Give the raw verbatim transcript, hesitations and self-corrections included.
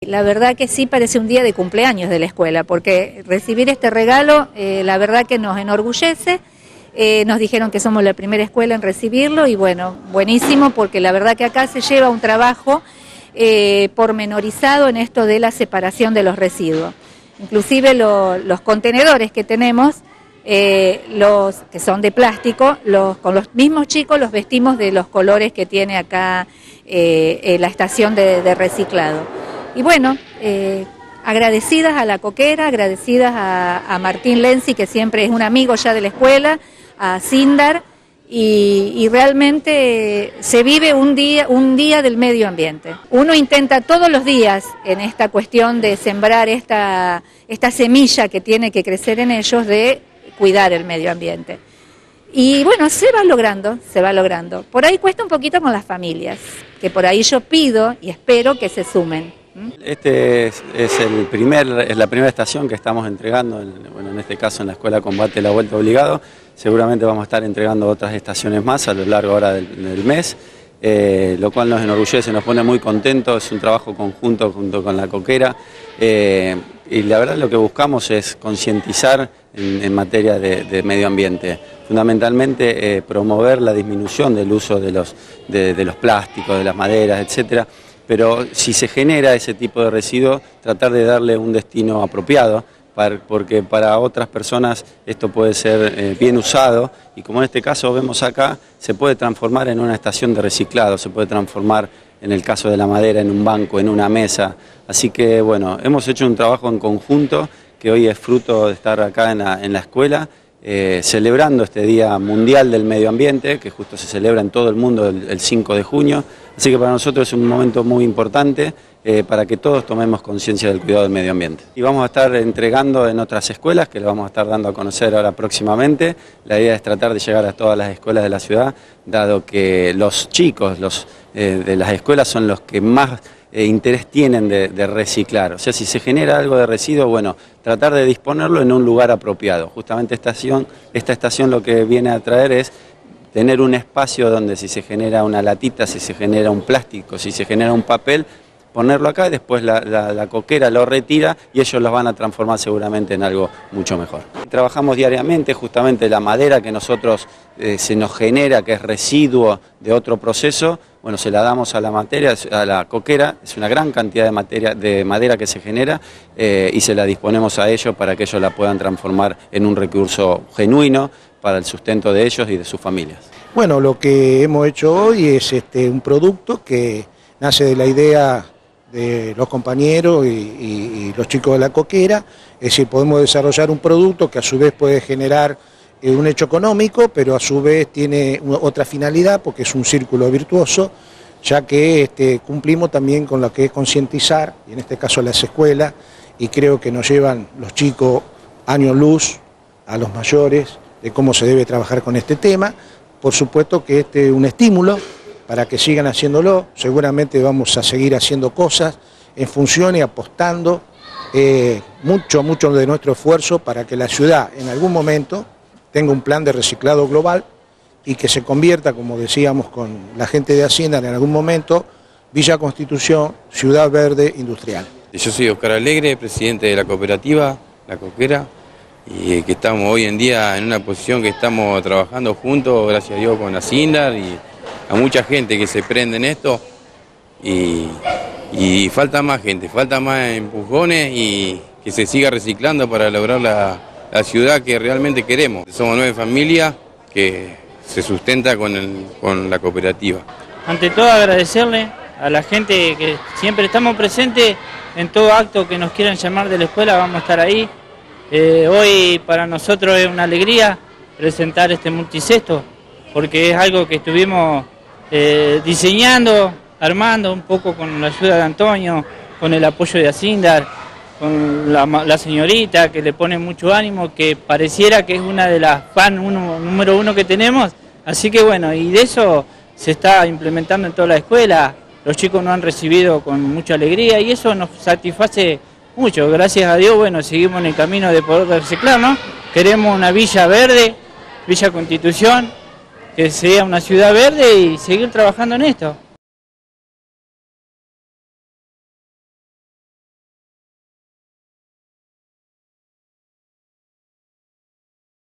La verdad que sí parece un día de cumpleaños de la escuela, porque recibir este regalo, eh, la verdad que nos enorgullece. Eh, nos dijeron que somos la primera escuela en recibirlo y bueno, buenísimo, porque la verdad que acá se lleva un trabajo eh, pormenorizado en esto de la separación de los residuos. Inclusive lo, los contenedores que tenemos, eh, los que son de plástico, los, con los mismos chicos los vestimos de los colores que tiene acá eh, eh, la estación de, de reciclado. Y bueno, eh, agradecidas a la Coquera, agradecidas a, a Martín Lenzi, que siempre es un amigo ya de la escuela, a Sindar, y, y realmente se vive un día, un día del medio ambiente. Uno intenta todos los días en esta cuestión de sembrar esta, esta semilla que tiene que crecer en ellos de cuidar el medio ambiente. Y bueno, se va logrando, se va logrando. Por ahí cuesta un poquito con las familias, que por ahí yo pido y espero que se sumen. Este es, es, el primer, es la primera estación que estamos entregando, en, bueno, en este caso en la Escuela Combate la Vuelta Obligado. Seguramente vamos a estar entregando otras estaciones más a lo largo ahora del, del mes, eh, lo cual nos enorgullece, nos pone muy contentos. Es un trabajo conjunto junto con la Coquera, eh, y la verdad lo que buscamos es concientizar en, en materia de, de medio ambiente. Fundamentalmente eh, promover la disminución del uso de los, de, de los plásticos, de las maderas, etcétera. Pero si se genera ese tipo de residuo, tratar de darle un destino apropiado, para, porque para otras personas esto puede ser eh, bien usado, y como en este caso vemos acá, se puede transformar en una estación de reciclado, se puede transformar en el caso de la madera en un banco, en una mesa. Así que bueno, hemos hecho un trabajo en conjunto que hoy es fruto de estar acá en la, en la escuela, Eh, celebrando este Día Mundial del Medio Ambiente, que justo se celebra en todo el mundo el, el cinco de junio, así que para nosotros es un momento muy importante eh, para que todos tomemos conciencia del cuidado del medio ambiente. Y vamos a estar entregando en otras escuelas, que lo vamos a estar dando a conocer ahora próximamente. La idea es tratar de llegar a todas las escuelas de la ciudad, dado que los chicos los, eh, de las escuelas son los que más Eh, interés tienen de, de reciclar. O sea, si se genera algo de residuo, bueno, tratar de disponerlo en un lugar apropiado. Justamente estación, esta estación lo que viene a traer es tener un espacio donde si se genera una latita, si se genera un plástico, si se genera un papel, ponerlo acá y después la, la, la Coquera lo retira y ellos los van a transformar seguramente en algo mucho mejor. Trabajamos diariamente justamente la madera que nosotros eh, se nos genera, que es residuo de otro proceso, bueno, se la damos a la materia, a la Coquera, es una gran cantidad de, materia, de madera que se genera eh, y se la disponemos a ellos para que ellos la puedan transformar en un recurso genuino para el sustento de ellos y de sus familias. Bueno, lo que hemos hecho hoy es este, un producto que nace de la idea de los compañeros y, y, y los chicos de la Coquera, es decir, podemos desarrollar un producto que a su vez puede generar eh, un hecho económico, pero a su vez tiene otra finalidad porque es un círculo virtuoso, ya que este, cumplimos también con lo que es concientizar, y en este caso las escuelas, y creo que nos llevan los chicos años luz a los mayores de cómo se debe trabajar con este tema. Por supuesto que este es un estímulo para que sigan haciéndolo. Seguramente vamos a seguir haciendo cosas en función y apostando eh, mucho, mucho de nuestro esfuerzo para que la ciudad en algún momento tenga un plan de reciclado global y que se convierta, como decíamos con la gente de Hacienda en algún momento, Villa Constitución, ciudad verde industrial. Yo soy Oscar Alegre, presidente de la cooperativa La Coquera, y que estamos hoy en día en una posición que estamos trabajando juntos, gracias a Dios, con Hacienda y a mucha gente que se prende en esto, y, y falta más gente, falta más empujones y que se siga reciclando para lograr la, la ciudad que realmente queremos. Somos nueve familias que se sustenta con, el, con la cooperativa. Ante todo agradecerle a la gente que siempre estamos presentes en todo acto que nos quieran llamar de la escuela, vamos a estar ahí. Eh, hoy para nosotros es una alegría presentar este multicesto, porque es algo que estuvimos eh, diseñando, armando un poco con la ayuda de Antonio, con el apoyo de Asindar, con la, la señorita que le pone mucho ánimo, que pareciera que es una de las fan uno, número uno que tenemos. Así que bueno, y de eso se está implementando en toda la escuela. Los chicos nos han recibido con mucha alegría y eso nos satisface mucho. Gracias a Dios, bueno, seguimos en el camino de poder reciclar, ¿no? Queremos una villa verde, Villa Constitución, que sea una ciudad verde y seguir trabajando en esto.